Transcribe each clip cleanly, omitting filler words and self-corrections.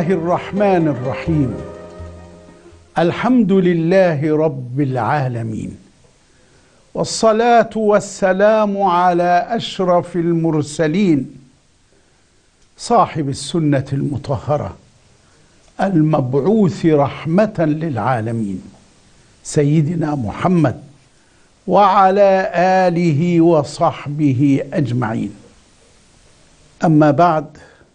الله الرحمن الرحيم. الحمد لله رب العالمين، والصلاة والسلام على أشرف المرسلين صاحب السنة المطهرة المبعوث رحمة للعالمين سيدنا محمد وعلى آله وصحبه أجمعين. أما بعد،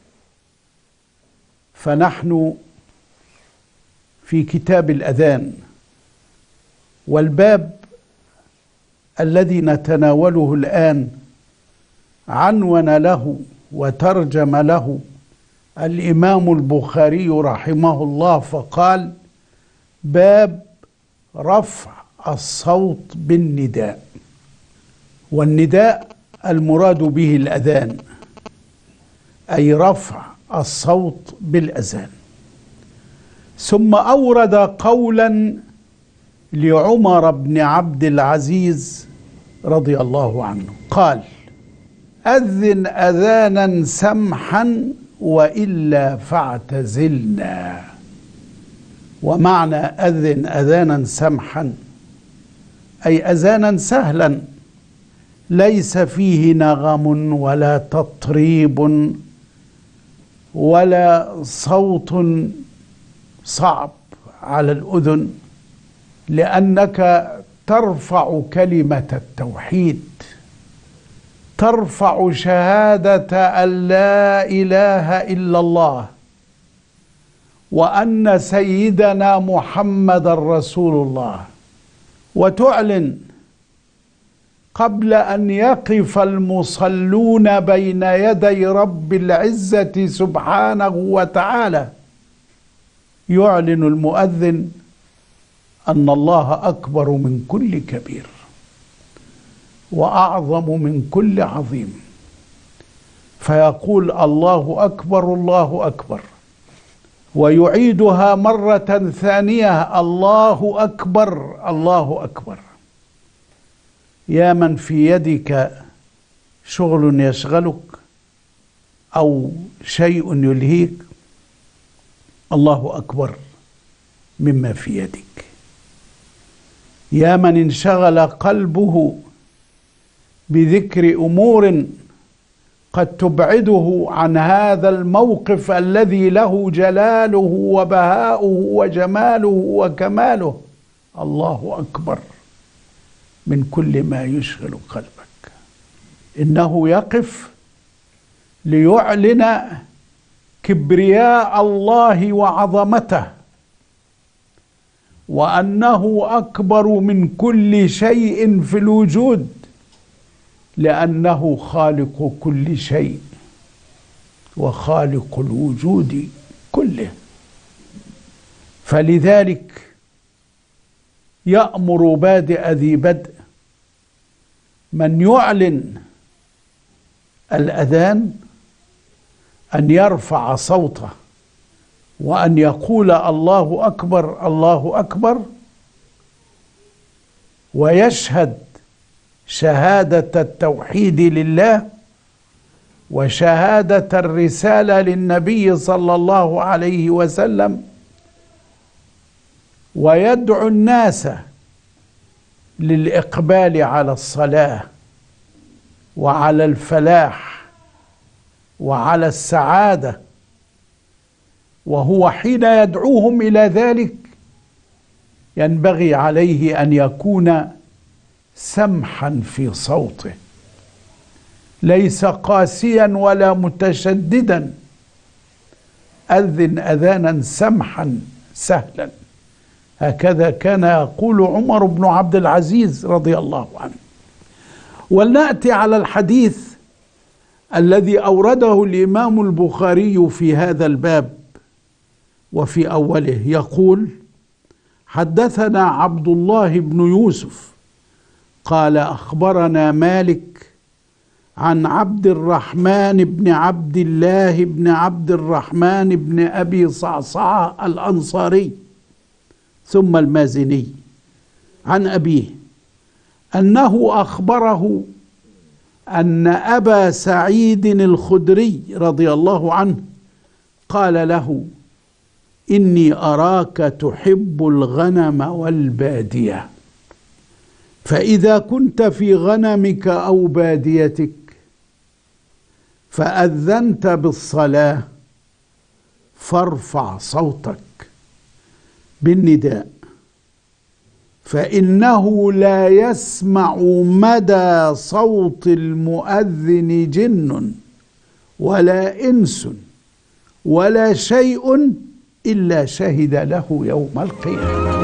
فنحن في كتاب الأذان، والباب الذي نتناوله الآن عنون له وترجم له الإمام البخاري رحمه الله، فقال: باب رفع الصوت بالنداء. والنداء المراد به الأذان، أي رفع الصوت بالأذان. ثم أورد قولا لعمر بن عبد العزيز رضي الله عنه، قال: أذن أذانا سمحا وإلا فاعتزلنا. ومعنى أذن أذانا سمحا أي أذانا سهلا ليس فيه نغم ولا تطريب ولا صوت صعب على الأذن، لأنك ترفع كلمة التوحيد، ترفع شهادة أن لا إله إلا الله وأن سيدنا محمد رسول الله، وتعلن قبل أن يقف المصلون بين يدي رب العزة سبحانه وتعالى. يعلن المؤذن أن الله أكبر من كل كبير وأعظم من كل عظيم، فيقول: الله أكبر الله أكبر، ويعيدها مرة ثانية: الله أكبر الله أكبر. يا من في يدك شغل يشغلك أو شيء يلهيك، الله أكبر مما في يدك. يا من انشغل قلبه بذكر أمور قد تبعده عن هذا الموقف الذي له جلاله وبهاؤه وجماله وكماله، الله أكبر من كل ما يشغل قلبك. إنه يقف ليعلن كبرياء الله وعظمته، وأنه أكبر من كل شيء في الوجود، لأنه خالق كل شيء وخالق الوجود كله. فلذلك يأمر بادئ ذي بدء من يعلن الأذان أن يرفع صوته وأن يقول: الله أكبر الله أكبر، ويشهد شهادة التوحيد لله وشهادة الرسالة للنبي صلى الله عليه وسلم، ويدعو الناس للإقبال على الصلاة وعلى الفلاح وعلى السعادة. وهو حين يدعوهم إلى ذلك ينبغي عليه أن يكون سمحا في صوته، ليس قاسيا ولا متشددا. أذن أذانا سمحا سهلا، هكذا كان يقول عمر بن عبد العزيز رضي الله عنه. ولنأتي على الحديث الذي أورده الإمام البخاري في هذا الباب، وفي أوله يقول: حدثنا عبد الله بن يوسف قال: أخبرنا مالك عن عبد الرحمن بن عبد الله بن عبد الرحمن بن أبي صعصعة الأنصاري ثم المازني عن أبيه أنه أخبره أن أبا سعيد الخدري رضي الله عنه قال له: إني أراك تحب الغنم والبادية، فإذا كنت في غنمك أو باديتك فأذنت بالصلاة فارفع صوتك بالنداء، فإنه لا يسمع مدى صوت المؤذن جن ولا إنس ولا شيء إلا شهد له يوم القيامة.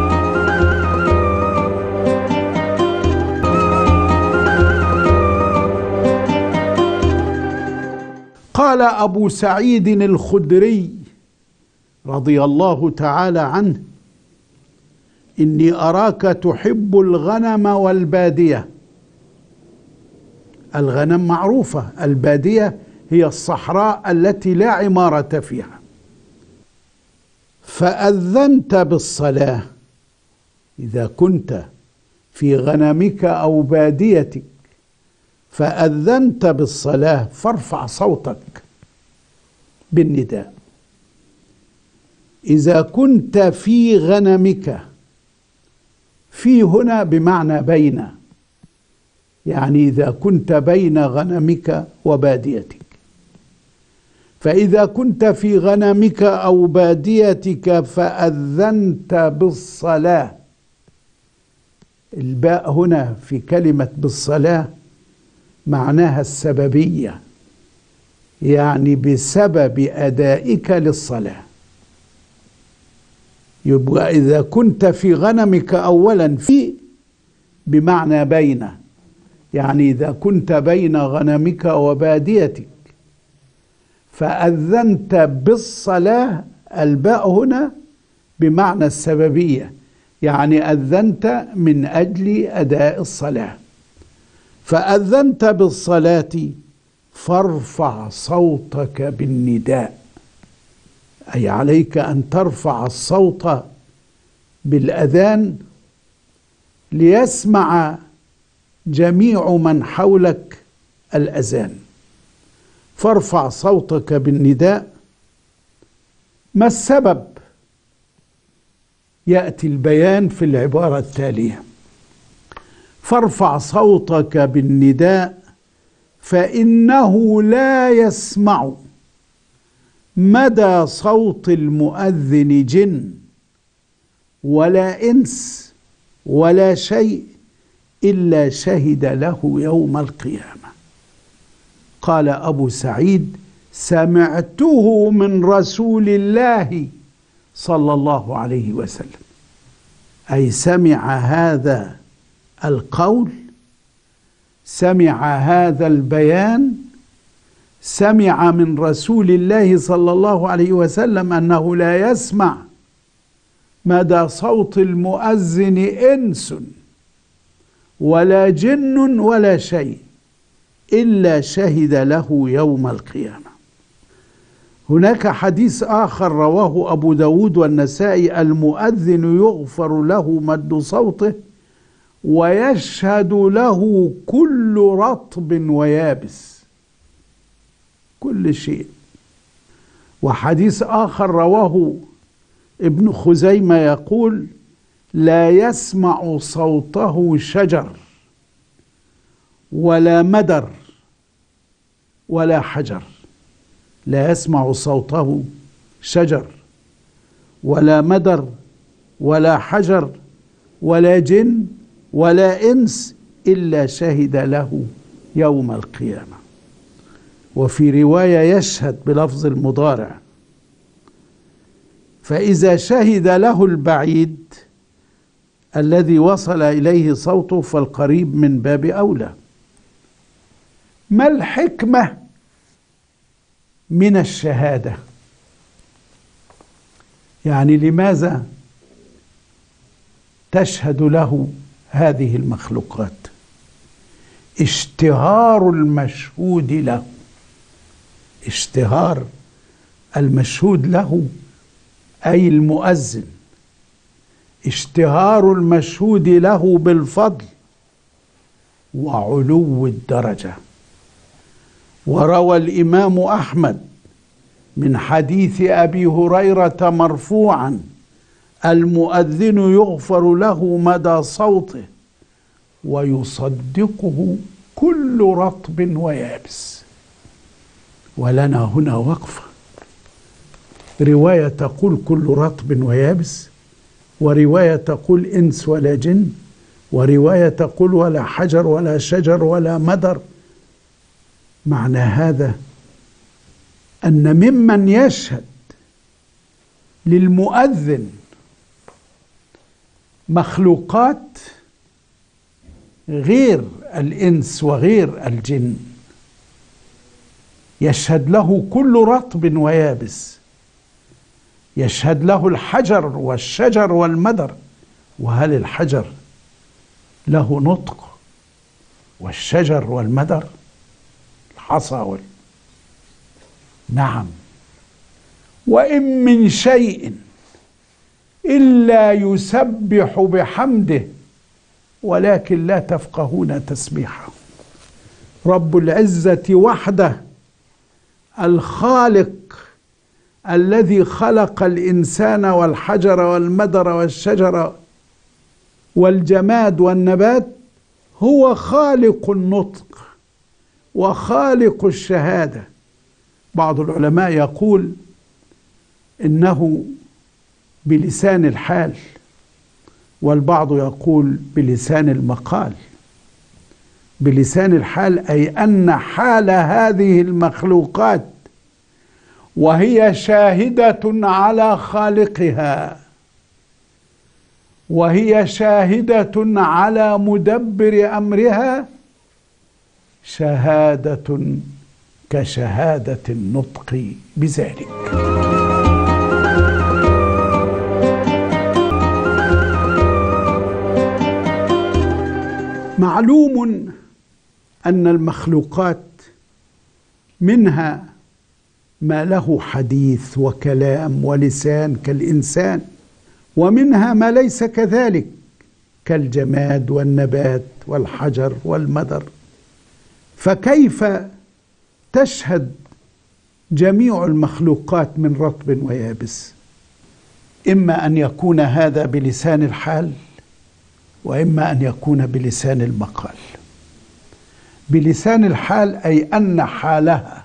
قال أبو سعيد الخدري رضي الله تعالى عنه: إني أراك تحب الغنم والبادية. الغنم معروفة، البادية هي الصحراء التي لا عمارة فيها. فأذنت بالصلاة، إذا كنت في غنمك أو باديتك فأذنت بالصلاة فارفع صوتك بالنداء. إذا كنت في غنمك، في هنا بمعنى بين، يعني إذا كنت بين غنمك وباديتك، فإذا كنت في غنمك أو باديتك فأذنت بالصلاة. الباء هنا في كلمة بالصلاة معناها السببية، يعني بسبب أدائك للصلاة. يبقى إذا كنت في غنمك أولا، في بمعنى بين، يعني إذا كنت بين غنمك وباديتك فأذنت بالصلاة، الباء هنا بمعنى السببية، يعني أذنت من أجل أداء الصلاة. فأذنت بالصلاة فارفع صوتك بالنداء، أي عليك أن ترفع الصوت بالأذان ليسمع جميع من حولك الأذان. فارفع صوتك بالنداء. ما السبب؟ يأتي البيان في العبارة التالية: فارفع صوتك بالنداء فإنه لا يسمع مدى صوت المؤذن جن ولا إنس ولا شيء إلا شهد له يوم القيامة. قال أبو سعيد: سمعته من رسول الله صلى الله عليه وسلم، أي سمع هذا القول، سمع هذا البيان، سمع من رسول الله صلى الله عليه وسلم أنه لا يسمع مدى صوت المؤذن إنس ولا جن ولا شيء إلا شهد له يوم القيامة. هناك حديث آخر رواه أبو داود والنسائي: المؤذن يغفر له مد صوته ويشهد له كل رطب ويابس، كل شيء. وحديث آخر رواه ابن خزيمة يقول: لا يسمع صوته شجر ولا مدر ولا حجر. لا يسمع صوته شجر ولا مدر ولا حجر ولا جن ولا إنس إلا شهد له يوم القيامة. وفي رواية يشهد بلفظ المضارع. فإذا شهد له البعيد الذي وصل إليه صوته فالقريب من باب أولى. ما الحكمة من الشهادة؟ يعني لماذا تشهد له هذه المخلوقات؟ اشتهار المشهود له، اشتهار المشهود له أي المؤذن، اشتهار المشهود له بالفضل وعلو الدرجة. وروى الإمام أحمد من حديث أبي هريرة مرفوعا: المؤذن يغفر له مدى صوته ويصدقه كل رطب ويابس. ولنا هنا وقفة، رواية تقول كل رطب ويابس، ورواية تقول إنس ولا جن، ورواية تقول ولا حجر ولا شجر ولا مدر. معنى هذا أن ممن يشهد للمؤذن مخلوقات غير الإنس وغير الجن، يشهد له كل رطب ويابس، يشهد له الحجر والشجر والمدر. وهل الحجر له نطق والشجر والمدر الحصى نعم. وإن من شيء إلا يسبح بحمده ولكن لا تفقهون تسبيحه. رب العزة وحده الخالق الذي خلق الإنسان والحجر والمدر والشجر والجماد والنبات هو خالق النطق وخالق الشهادة. بعض العلماء يقول إنه بلسان الحال، والبعض يقول بلسان المقال. بلسان الحال أي أن حال هذه المخلوقات وهي شاهدة على خالقها، وهي شاهدة على مدبر أمرها، شهادة كشهادة النطق بذلك. معلوم أن المخلوقات منها ما له حديث وكلام ولسان كالإنسان، ومنها ما ليس كذلك كالجماد والنبات والحجر والمدر. فكيف تشهد جميع المخلوقات من رطب ويابس؟ إما أن يكون هذا بلسان الحال، وإما أن يكون بلسان المقال. بلسان الحال أي أن حالها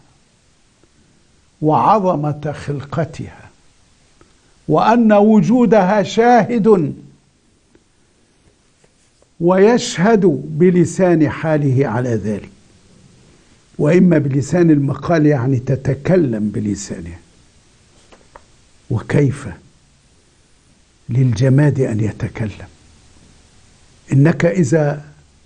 وعظمة خلقتها وأن وجودها شاهد ويشهد بلسان حاله على ذلك. وإما بلسان المقال يعني تتكلم بلسانها. وكيف للجماد أن يتكلم؟ إنك إذا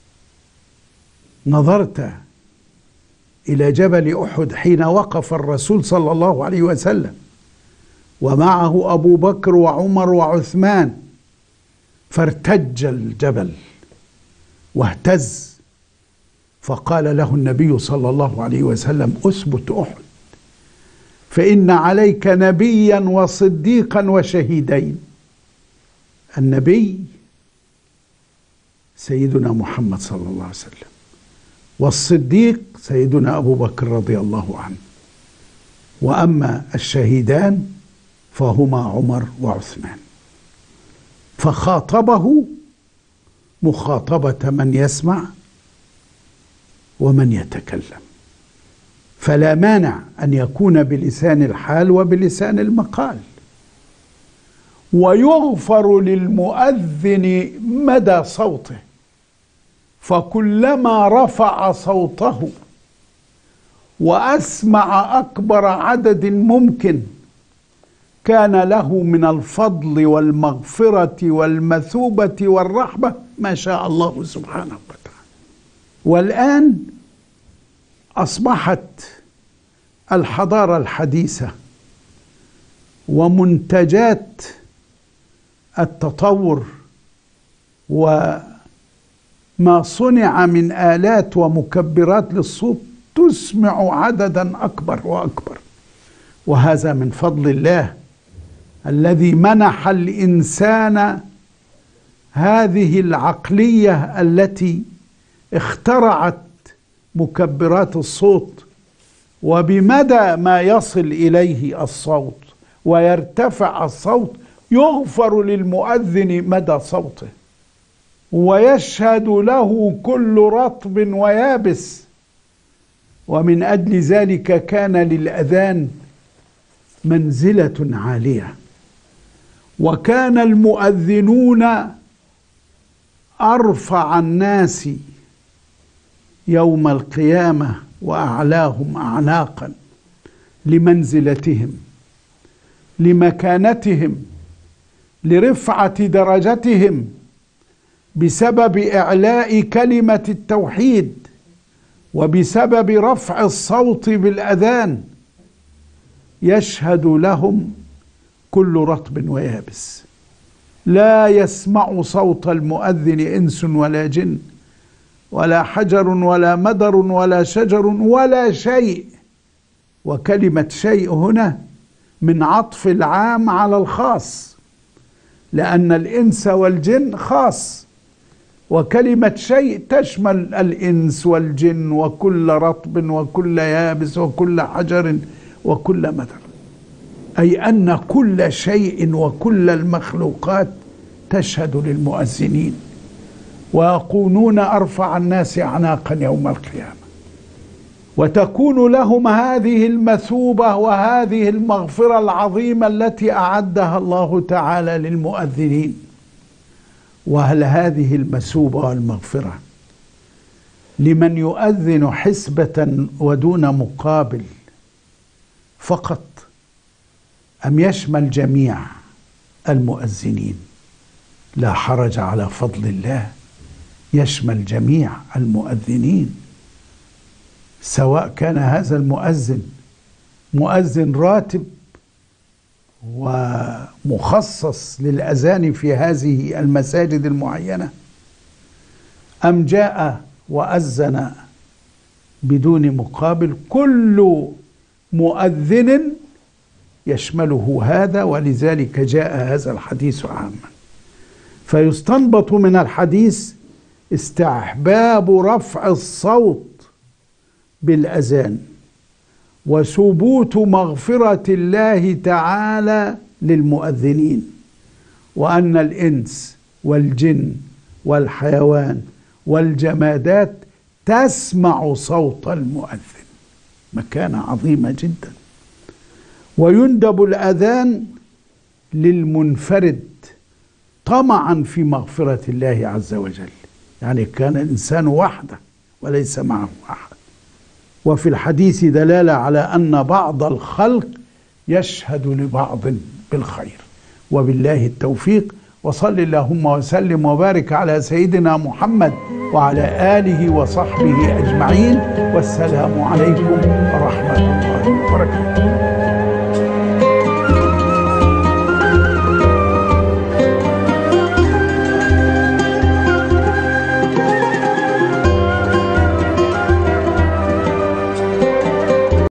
نظرت إلى جبل أحد حين وقف الرسول صلى الله عليه وسلم ومعه أبو بكر وعمر وعثمان، فارتج الجبل واهتز، فقال له النبي صلى الله عليه وسلم: أثبت أحد، فإن عليك نبيا وصديقا وشهيدين. النبي سيدنا محمد صلى الله عليه وسلم، والصديق سيدنا أبو بكر رضي الله عنه، وأما الشهيدان فهما عمر وعثمان. فخاطبه مخاطبة من يسمع ومن يتكلم، فلا مانع أن يكون بلسان الحال وبلسان المقال. ويغفر للمؤذن مدى صوته، فكلما رفع صوته وأسمع أكبر عدد ممكن كان له من الفضل والمغفرة والمثوبة والرحمة ما شاء الله سبحانه وتعالى. والآن أصبحت الحضارة الحديثة ومنتجات التطور وما صنع من آلات ومكبرات للصوت تسمع عددا أكبر وأكبر. وهذا من فضل الله الذي منح الإنسان هذه العقلية التي اخترعت مكبرات الصوت وبمدى ما يصل إليه الصوت ويرتفع الصوت يغفر للمؤذن مدى صوته، ويشهد له كل رطب ويابس. ومن أجل ذلك كان للأذان منزلة عالية، وكان المؤذنون أرفع الناس يوم القيامة وأعلاهم أعناقا لمنزلتهم، لمكانتهم، لرفعة درجتهم، بسبب إعلاء كلمة التوحيد وبسبب رفع الصوت بالأذان. يشهد لهم كل رطب ويابس، لا يسمع صوت المؤذن إنس ولا جن ولا حجر ولا مدر ولا شجر ولا شيء. وكلمة شيء هنا من عطف العام على الخاص، لأن الإنس والجن خاص، وكلمة شيء تشمل الإنس والجن وكل رطب وكل يابس وكل حجر وكل مدر، أي أن كل شيء وكل المخلوقات تشهد للمؤذنين، ويكونون أرفع الناس أعناقا يوم القيامة، وتكون لهم هذه المثوبة وهذه المغفرة العظيمة التي أعدها الله تعالى للمؤذنين. وهل هذه المثوبة والمغفرة لمن يؤذن حسبة ودون مقابل فقط، أم يشمل جميع المؤذنين؟ لا حرج على فضل الله، يشمل جميع المؤذنين، سواء كان هذا المؤذن مؤذن راتب ومخصص للأذان في هذه المساجد المعينة، أم جاء وأذن بدون مقابل. كل مؤذن يشمله هذا، ولذلك جاء هذا الحديث عاما. فيستنبط من الحديث استحباب رفع الصوت بالأذان، وثبوت مغفرة الله تعالى للمؤذنين، وأن الإنس والجن والحيوان والجمادات تسمع صوت المؤذن، مكانة عظيمة جدا. ويندب الأذان للمنفرد طمعا في مغفرة الله عز وجل، يعني كان الإنسان وحده وليس معه أحد. وفي الحديث دلالة على أن بعض الخلق يشهد لبعض بالخير. وبالله التوفيق، وصل اللهم وسلم وبارك على سيدنا محمد وعلى آله وصحبه أجمعين، والسلام عليكم ورحمة الله وبركاته.